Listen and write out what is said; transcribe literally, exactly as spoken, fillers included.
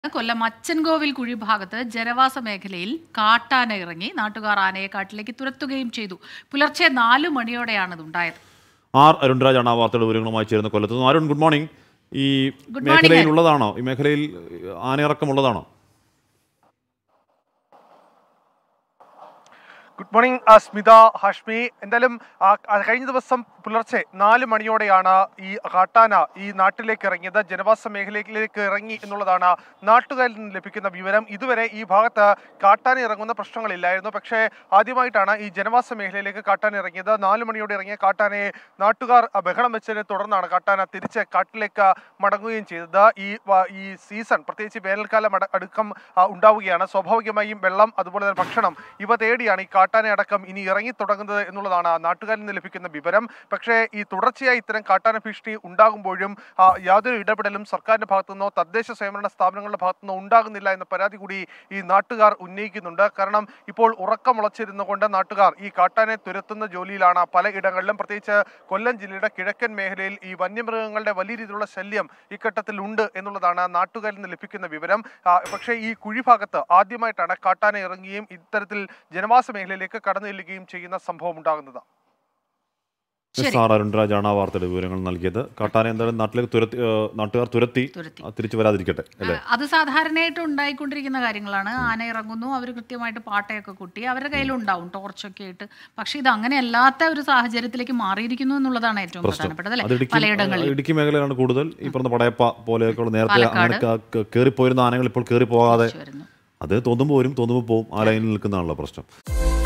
കൊല്ലം അച്ചൻകോവിൽ കുഴി ഭാഗത്ത് ജനവാസ മേഖലയിൽ കാട്ടാന ഇറങ്ങി നാട്ടുകാർ ആനയെ കാട്ടിലേക്ക് തുരത്തുകയും ചെയ്തു. പുലർച്ചെ നാലു മണിയോടെയാണ് ഇതുണ്ടായത്. ആർ അരുൺരാജാണ് ആ വാർത്തയുടെ വിവരങ്ങളുമായി ചേർന്ന് കൊല്ലത്ത്. Arun, good morning. ഈ മേഖലയിൽ ഉള്ളതാണോ ഈ മേഖലയിൽ ആനയിറക്കമുള്ളതാണോ? Good morning Smitha, Hashmi. എന്തായാലും കഴിഞ്ഞ ദിവസം പുലർച്ചെ നാല് മണിയോടെയാണ് ഈ കാട്ടാന ഈ നാട്ടിലേക്ക് ഇറങ്ങിയത്. ജനവാസ മേഖലയിലേക്ക് ഇറങ്ങി എന്നുള്ളതാണ് നാട്ടുകാരിൽ നിന്ന് ലഭിക്കുന്ന വിവരം. ഇതുവരെ ഈ ഭാഗത്ത് കാട്ടാന ഇറങ്ങുന്ന പ്രശ്നങ്ങളില്ലായിരുന്നു. പക്ഷേ ആദ്യമായിട്ടാണ് ഈ ജനവാസ മേഖലയിലേക്ക് കാട്ടാന ഇറങ്ങിയത്. നാല് മണിയോടെ ഇറങ്ങിയ കാട്ടാനയെ നാട്ടുകാർ ബഹളം വെച്ചതിനെ തുടർന്നാണ് കാട്ടാന തിരിച്ച് കാട്ടിലേക്ക് മടങ്ങുകയും ചെയ്തത്. ഈ ഈ സീസൺ പ്രത്യേകിച്ച് വേനൽക്കാലം അടുക്കം ഉണ്ടാവുകയാണ്. സ്വാഭാവികമായും വെള്ളം അതുപോലെ തന്നെ ഭക്ഷണം ഇവ തേടിയാണ് ഈ കാട്ടാന അടക്കം ഇനി ഇറങ്ങി തുടങ്ങുന്നത് എന്നുള്ളതാണ് നാട്ടുകാരിൽ നിന്ന് ലഭിക്കുന്ന വിവരം. പക്ഷേ ഈ തുടർച്ചയായി ഇത്തരം കാട്ടാന ഭീഷണി ഉണ്ടാകുമ്പോഴും യാതൊരു ഇടപെടലും സർക്കാരിന്റെ ഭാഗത്തുനിന്നോ തദ്ദേശ സ്വയംഭരണ സ്ഥാപനങ്ങളുടെ ഭാഗത്തുനിന്നോ ഉണ്ടാകുന്നില്ല എന്ന പരാതി കൂടി ഈ നാട്ടുകാർ ഉന്നയിക്കുന്നുണ്ട്. കാരണം ഇപ്പോൾ ഉറക്കമുളച്ചിരുന്നു കൊണ്ട് നാട്ടുകാർ ഈ കാട്ടാനെ തുരത്തുന്ന ജോലിയിലാണ് പലയിടങ്ങളിലും. പ്രത്യേകിച്ച് കൊല്ലം ജില്ലയുടെ കിഴക്കൻ മേഖലയിൽ ഈ വന്യമൃഗങ്ങളുടെ വലിയ രീതിയിലുള്ള ശല്യം ഇഘട്ടത്തിൽ ഉണ്ട് എന്നുള്ളതാണ് നാട്ടുകാരിൽ നിന്ന് ലഭിക്കുന്ന വിവരം. പക്ഷേ ഈ കുഴി ഭാഗത്ത് ആദ്യമായിട്ടാണ് കാട്ടാന ഇറങ്ങുകയും ഇത്തരത്തിൽ ജനവാസ മേഖലയിലേക്ക് കടന്നു ചെല്ലുകയും ചെയ്യുന്ന സംഭവം ഉണ്ടാകുന്നത്. അരുൺരാജാണ് ആ വാർത്തയുടെ വിവരങ്ങൾ നൽകിയത്. കാട്ടാന എന്തായാലും നാട്ടിലേക്ക് തുരത്തി നാട്ടുകാർ തുരത്തി തിരിച്ചു വരാതിരിക്കട്ടെ അല്ലേ? അത് സാധാരണയായിട്ട് ഉണ്ടായിക്കൊണ്ടിരിക്കുന്ന കാര്യങ്ങളാണ്. ആന ഇറങ്ങുന്നു, അവർ കൃത്യമായിട്ട് പാട്ടയൊക്കെ കുട്ടി അവരുടെ കയ്യിലുണ്ടാവും ടോർച്ചൊക്കെ ആയിട്ട്. പക്ഷെ ഇത് അങ്ങനെ അല്ലാത്ത ഒരു സാഹചര്യത്തിലേക്ക് മാറിയിരിക്കുന്നു എന്നുള്ളതാണ് ഏറ്റവും പ്രധാനപ്പെട്ടത് അല്ലേ? പലയിടങ്ങളിൽ ഇടുക്കി മേഖലയിലാണ് കൂടുതൽ. ഈ പറഞ്ഞ പടയപ്പ പോലെയൊക്കെ നേരത്തെ അങ്ങനെ കയറിപ്പോയിരുന്ന ആനകൾ ഇപ്പോൾ കയറി പോകാതെ അത് തോന്നുമ്പോൾ വരും തോന്നുമ്പോൾ പോവും. ആ ലൈനിൽ നിൽക്കുന്നതാണല്ലോ പ്രശ്നം.